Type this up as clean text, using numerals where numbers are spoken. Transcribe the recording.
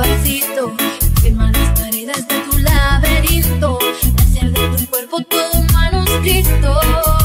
pasito, firma las paredes de tu laberinto, hacer de tu cuerpo todo un manuscrito.